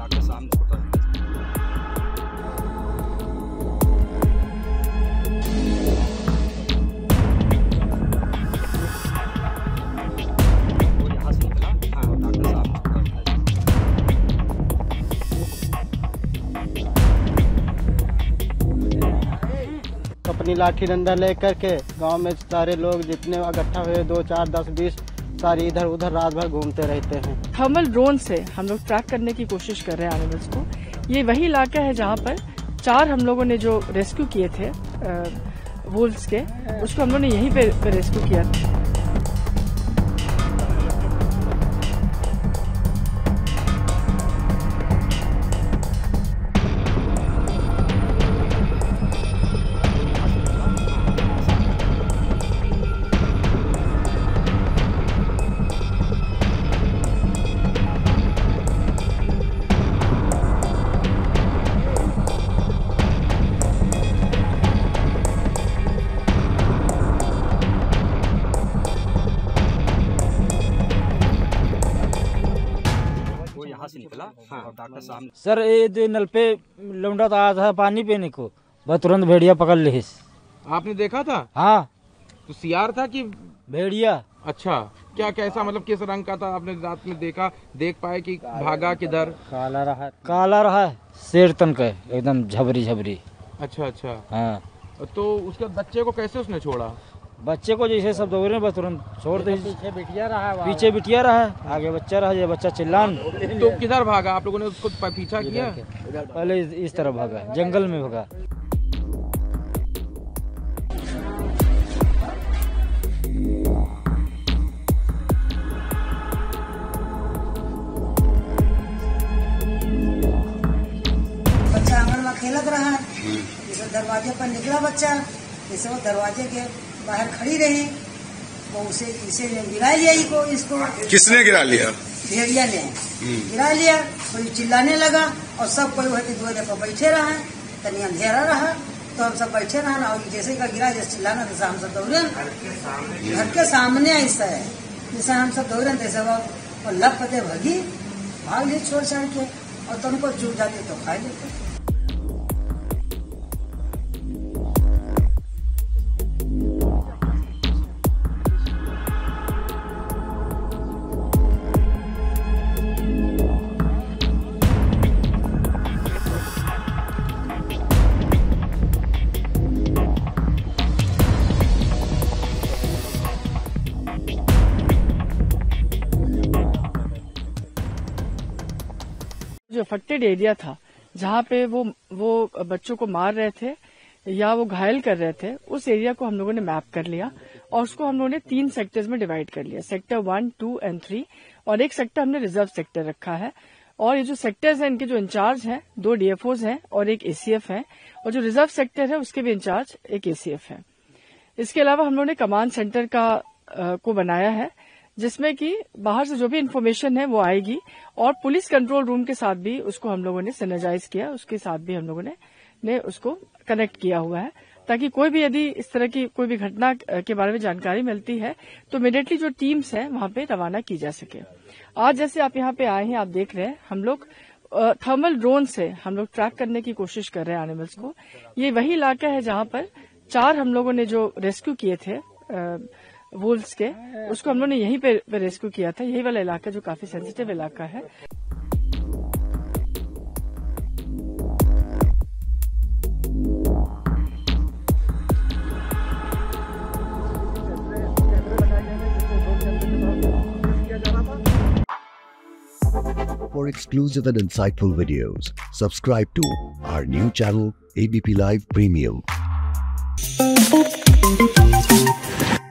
Doctor सामने छोटा अपनी लाठी डंडा लेकर के गांव में सारे लोग जितने इकट्ठा हुए 2, 4, 10, 20 सारे इधर उधर रात भर घूमते रहते हैं। थर्मल ड्रोन से हम लोग ट्रैक करने की कोशिश कर रहे हैं एनिमल्स को। ये वही इलाका है जहाँ पर 4 हम लोगों ने जो रेस्क्यू किए थे वुल्व्स के, उसको हम लोगों ने यहीं पे रेस्क्यू किया था। से निकला और डॉक्टर सामने। सर ये नल पे लौंडा तो आया था पानी पीने को, बस तुरंत भेड़िया पकड़ ली। आपने देखा था? हाँ। तो सियार था कि भेड़िया? अच्छा, क्या कैसा, मतलब किस रंग का था? आपने रात में देख पाए कि भागा किधर? काला रहा शेर तन का, एकदम झबरी। अच्छा अच्छा। हाँ। तो उसके बच्चे को कैसे उसने छोड़ा? बच्चे को जैसे सब दौड़े बस तुरंत छोड़ दे। पीछे बिटिया रहा, आगे बच्चा रहा। ये बच्चा चिल्लान। तो किधर भागा? आप लोगों ने उसको पीछा किया? पहले इस तरफ भागा, जंगल में भागा। बच्चा आंगन में खेलत रहा, जैसे दरवाजे पर निकला बच्चा, जैसे वो दरवाजे के बाहर खड़ी रही, वो इसे गिरा लिया। इसको किसने गिरा लिया? भेड़िया ने गिरा लिया। कोई चिल्लाने लगा और सब कोई वही द्वारे पर बैठे रहा। तनी अंधेरा रहा तो हम सब बैठे रहा ना, और जैसे का गिरा जैसे चिल्लाना, जैसे हम सब दौड़े घर के सामने ऐसा है, जैसे हम सब दौड़े तैसे वो लप पते भगी, भाग ली छोड़ छाड़ के, और तुमको चूक जाते तो खा लेते। जो अफेक्टेड एरिया था, जहाँ पे वो बच्चों को मार रहे थे या वो घायल कर रहे थे, उस एरिया को हम लोगों ने मैप कर लिया और उसको हम लोगों ने 3 सेक्टर्स में डिवाइड कर लिया, सेक्टर 1, 2 एंड 3, और एक सेक्टर हमने रिजर्व सेक्टर रखा है। और ये जो सेक्टर्स हैं, इनके जो इंचार्ज हैं 2 डीएफओज हैं और एक एसीएफ है, और जो रिजर्व सेक्टर है उसके भी इंचार्ज एक एसीएफ है। इसके अलावा हम लोगों ने कमांड सेंटर को बनाया है, जिसमें कि बाहर से जो भी इन्फॉर्मेशन है वो आएगी, और पुलिस कंट्रोल रूम के साथ भी उसको हम लोगों ने सिनर्जाइज किया, उसके साथ भी हम लोगों ने उसको कनेक्ट किया हुआ है, ताकि कोई भी यदि इस तरह की कोई भी घटना के बारे में जानकारी मिलती है तो इमीडिएटली जो टीम्स हैं वहां पे रवाना की जा सके। आज जैसे आप यहाँ पे आए हैं, आप देख रहे हैं, हम लोग थर्मल ड्रोन से हम लोग ट्रैक करने की कोशिश कर रहे हैं एनिमल्स को। ये वही इलाका है जहाँ पर 4 हम लोगों ने जो रेस्क्यू किए थे वुल्व्स के, उसको हम लोगों ने यहीं पे रेस्क्यू किया था। यही वाला इलाका जो काफी सेंसिटिव इलाका है। For exclusive and insightful videos, subscribe to our new channel ABP Live Premium.